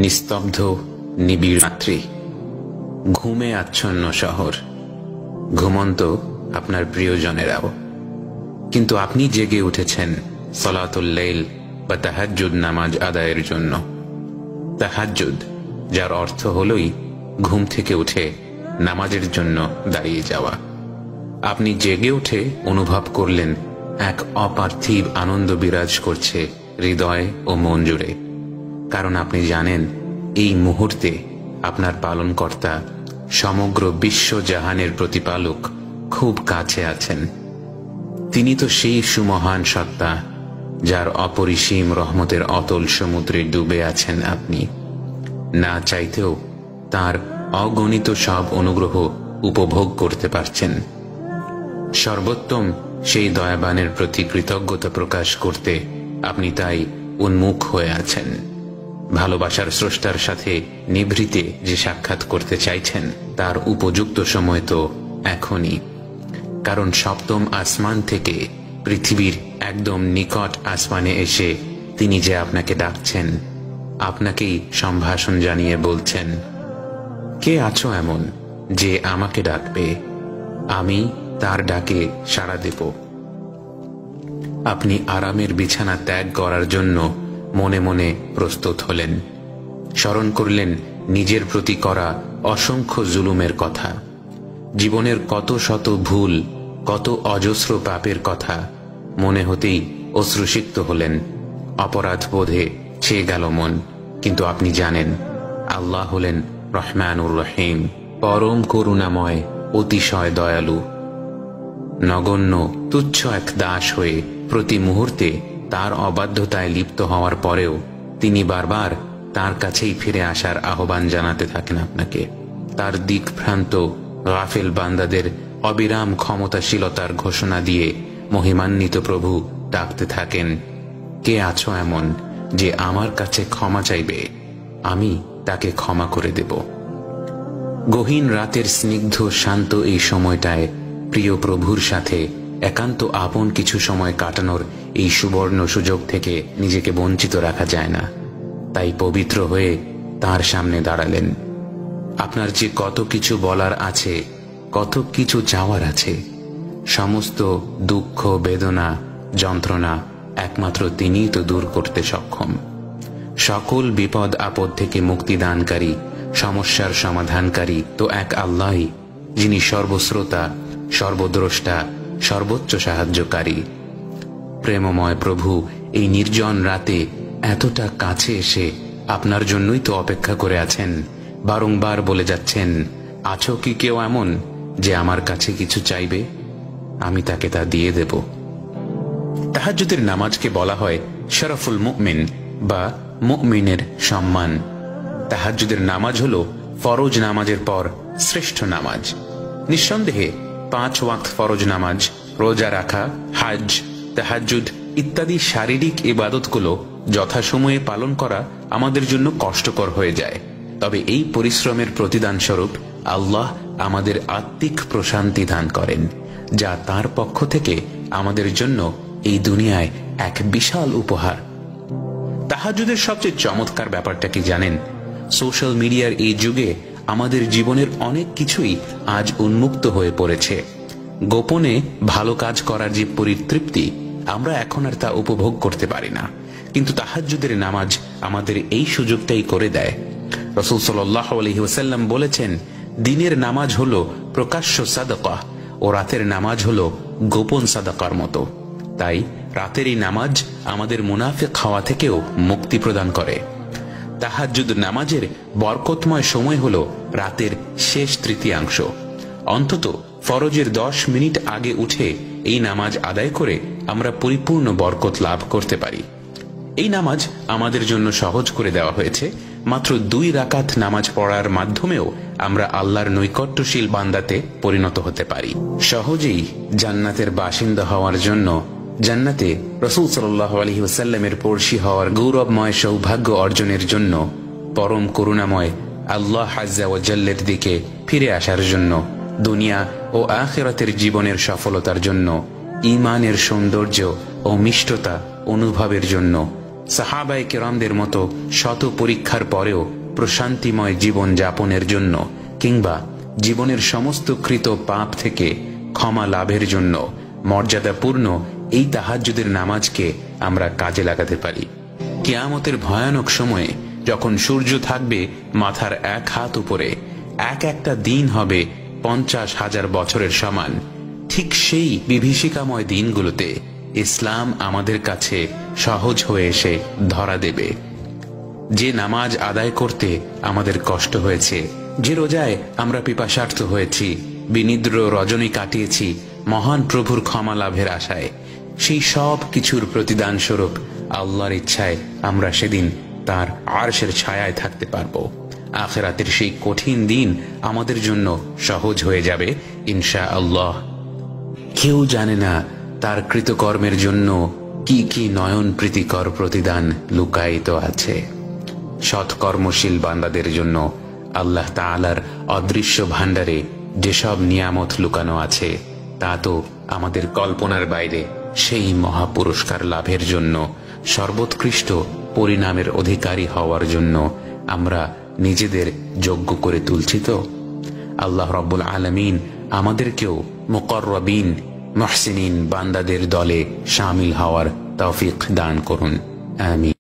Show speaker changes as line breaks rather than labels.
নিস্তব্ধ নিবিড় রাত্রি, ঘুমে আচ্ছন্ন শহর, ঘুমন্ত আপনার প্রিয়জনেরাও, কিন্তু আপনি জেগে উঠেছেন সালাতুল লাইল বা তাহাজ্জুদ নামাজ আদায়ের জন্য। তাহাজ্জুদ, যার অর্থ হলই ঘুম থেকে উঠে নামাজের জন্য দাঁড়িয়ে যাওয়া। আপনি জেগে উঠে অনুভব করলেন এক অপার্থিব আনন্দ বিরাজ করছে হৃদয় ও মন জুড়ে, কারণ আপনি জানেন এই মুহূর্তে আপনার পালনকর্তা, সমগ্র বিশ্ব জাহানের প্রতিপালক খুব কাছে আছেন। তিনি তো সেই সুমহান সত্তা যার অপরিসীম রহমতের অতল সমুদ্রে ডুবে আছেন আপনি। না চাইতেও তার অগণিত সব অনুগ্রহ উপভোগ করতে পারছেন। সর্বোত্তম সেই দয়াবানের প্রতি কৃতজ্ঞতা প্রকাশ করতে আপনি তাই উন্মুখ হয়ে আছেন। ভালোবাসার স্রষ্টার সাথে নিভৃতে যে সাক্ষাৎ করতে চাইছেন তার উপযুক্ত সময় তো এখনই, কারণ সপ্তম আসমান থেকে পৃথিবীর একদম নিকট আসমানে এসে তিনি যে আপনাকে ডাকছেন, আপনাকেই সম্ভাষণ জানিয়ে বলছেন, কে আছো এমন যে আমাকে ডাকবে, আমি তার ডাকে সাড়া দেব। আপনি আরামের বিছানা ত্যাগ করার জন্য মনে মনে প্রস্তুত হলেন। স্মরণ করলেন নিজের প্রতি করা অসংখ্য জুলুমের কথা, জীবনের কত শত ভুল, কত অজস্র পাপের কথা। মনে হতেই অশ্রুসিক্ত হলেন, অপরাধ বোধে ছেয়ে গেল মন। কিন্তু আপনি জানেন আল্লাহ হলেন রহমানুর রহিম, পরম করুণাময়, অতিশয় দয়ালু। নগণ্য তুচ্ছ এক দাস হয়ে প্রতি মুহূর্তে তার অবাধ্যতায় লিপ্ত হওয়ার পরেও তিনি বারবার তার কাছেই ফিরে আসার আহ্বান জানাতে থাকেন আপনাকে। তার দিকভ্রান্ত গাফেল বান্দাদের অবিরাম ক্ষমতাশীলতার ঘোষণা দিয়ে মহিমান্বিত প্রভু ডাকতে থাকেন, কে আছো এমন যে আমার কাছে ক্ষমা চাইবে, আমি তাকে ক্ষমা করে দেব। গহীন রাতের স্নিগ্ধ শান্ত এই সময়টায় প্রিয় প্রভুর সাথে একান্ত আপন কিছু সময় কাটানোর এই সুবর্ণ সুযোগ থেকে নিজেকে বঞ্চিত রাখা যায় না। তাই পবিত্র হয়ে তার সামনে দাঁড়ালেন। আপনার যে কত কিছু বলার আছে, কত কিছু চাওয়ার আছে, সমস্ত দুঃখ, বেদনা, যন্ত্রণা একমাত্র তিনিই তো দূর করতে সক্ষম। সকল বিপদ আপদ থেকে মুক্তিদানকারী, সমস্যার সমাধানকারী তো এক আল্লাহই, যিনি সর্বশ্রোতা, সর্বদ্রষ্টা, সর্বোচ্চ সাহায্যকারী। প্রেমময় প্রভু এই নির্জন রাতে এতটা কাছে এসে আপনার জন্যই তো অপেক্ষা করে আছেন। বারংবার বলে যাচ্ছেন, আছো কি কেউ এমন যে আমার কাছে কিছু চাইবে, আমি তাকে তা দিয়ে দেব। তাহাজ্জুদের নামাজকে বলা হয় শরফুল মুমিন বা মুমিনের সম্মান। তাহাজ্জুদের নামাজ হলো ফরজ নামাজের পর শ্রেষ্ঠ নামাজ। নিঃসন্দেহে 5 ওয়াক্ত ফরজ নামাজ, রোজা রাখা, হাজ, তাহাজ্জুদ ইত্যাদি শারীরিক ইবাদতগুলো যথাসময়ে পালন করা আমাদের জন্য কষ্টকর হয়ে যায়। তবে এই পরিশ্রমের প্রতিদান স্বরূপ আল্লাহ আমাদের আত্মিক প্রশান্তি দান করেন, যা তার পক্ষ থেকে আমাদের জন্য এই দুনিয়ায় এক বিশাল উপহার। তাহাজ্জুদের সবচেয়ে চমৎকার ব্যাপারটা কি জানেন? সোশ্যাল মিডিয়ার এই যুগে আমাদের জীবনের অনেক কিছুই আজ উন্মুক্ত হয়ে পড়েছে। গোপনে ভালো কাজ করার যে পরিতৃপ্তি, আমরা এখন আর তা উপভোগ করতে পারি না। কিন্তু তাহাজ্জুদের নামাজ আমাদের এই সুযোগটাই করে দেয়। রাসূল সাল্লাল্লাহু আলাইহি ওয়াসাল্লাম বলেছেন, দিনের নামাজ হলো প্রকাশ্য সাদাকা ও রাতের নামাজ হলো গোপন সাদাকার মতো। তাই রাতের এই নামাজ আমাদের মুনাফিক হওয়া থেকেও মুক্তি প্রদান করে। তাহাজ্জুদ নামাজের বরকতময় সময় হলো রাতের শেষ তৃতীয়াংশ। অন্তত ফরজের 10 মিনিট আগে উঠে এই নামাজ আদায় করে আমরা পরিপূর্ণ বরকত লাভ করতে পারি। এই নামাজ আমাদের জন্য সহজ করে দেওয়া হয়েছে। মাত্র 2 রাকাত নামাজ পড়ার মাধ্যমেও আমরা আল্লাহর নৈকট্যশীল বান্দাতে পরিণত হতে পারি। সহজেই জান্নাতের বাসিন্দা হওয়ার জন্য, জান্নাতে রাসূল সাল্লাল্লাহু আলাইহি ওয়াসাল্লামের পড়শি হওয়ার গৌরবময় সৌভাগ্য অর্জনের জন্য, পরম করুণাময় আল্লাহ আযজা ওয়া জাল্লার দিকে ফিরে আসার জন্য, দুনিয়া ও আখিরাতের জীবনের সফলতার জন্য, ঈমানের সৌন্দর্য ও মিষ্টতা অনুভবের জন্য, সাহাবায়ে কেরামদের মতো শত পরীক্ষার পরেও প্রশান্তিময় জীবন যাপনের জন্য কিংবা জীবনের সমস্ত কৃত পাপ থেকে ক্ষমা লাভের জন্য মর্যাদাপূর্ণ এই তাহাজ্জুদের নামাজকে আমরা কাজে লাগাতে পারি। কিয়ামতের ভয়ানক সময়ে যখন সূর্য থাকবে মাথার 1 হাত উপরে, একটা দিন হবে 50,000 বছরের সমান, ঠিক সেই বিভীষিকাময় দিনগুলোতে ইসলাম আমাদের কাছে সহজ হয়ে এসে ধরা দেবে। যে নামাজ আদায় করতে আমাদের কষ্ট হয়েছে, যে রোজায় আমরা পিপাসার্থ হয়েছি, বিনিদ্র রজনী কাটিয়েছি মহান প্রভুর ক্ষমা লাভের আশায়, সেই সব কিছুর প্রতিদান স্বরূপ আল্লাহর ইচ্ছায় আমরা সেদিন তার আরশের ছায়ায় থাকতে পারবো। আখিরাতের সেই কঠিন দিন আমাদের জন্য সহজ হয়ে যাবে ইনশাআল্লাহ। কেউ জানে না তার কৃতকর্মের জন্য কি কি নয়ন প্রীতিকর প্রতিদান লুকায়িত আছে। সৎকর্মশীল বান্দাদের জন্য আল্লাহ তাআলার অদৃশ্য ভাণ্ডারে যেসব নিয়ামত লুকানো আছে তা তো আমাদের কল্পনার বাইরে। সেই মহাপুরস্কার লাভের জন্য, সর্বোৎকৃষ্ট পরিণামের অধিকারী হওয়ার জন্য আমরা নিজেদের যোগ্য করে তুলছি তো। আল্লাহ রাব্বুল আলামিন আমাদেরকেও মুকাররাবিন মুহসিনিন বান্দাদের দলে শামিল হওয়ার তৌফিক দান করুন। আমিন।